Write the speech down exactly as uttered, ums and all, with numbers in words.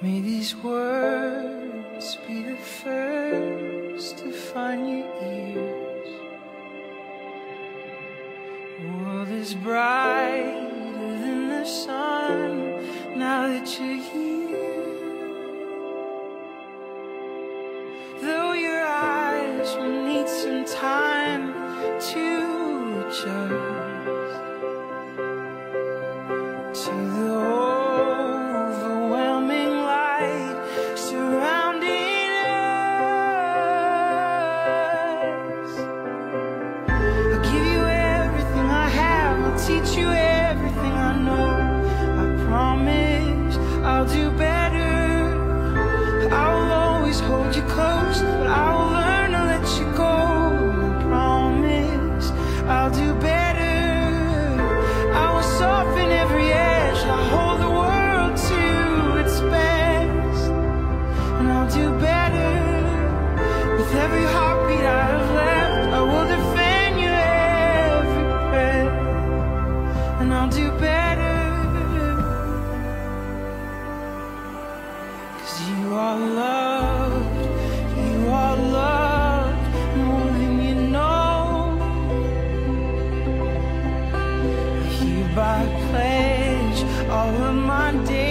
May these words be the first to find your ears. The world is brighter than the sun now that you're here. Though your eyes will need some time to adjust to the overwhelming light surrounding us. I'll give you everything I have, I'll teach you everything I know. I promise I'll do better. I will always hold you close, but I will learn to let you go. I promise I'll do better. I will soften every edge, I'll hold the world to its best, and I'll do better. With every heartbeat I have left, I will defend you every breath, and I'll do better. 'Cause you are loved, you are loved more than you know. I hereby pledge all of my days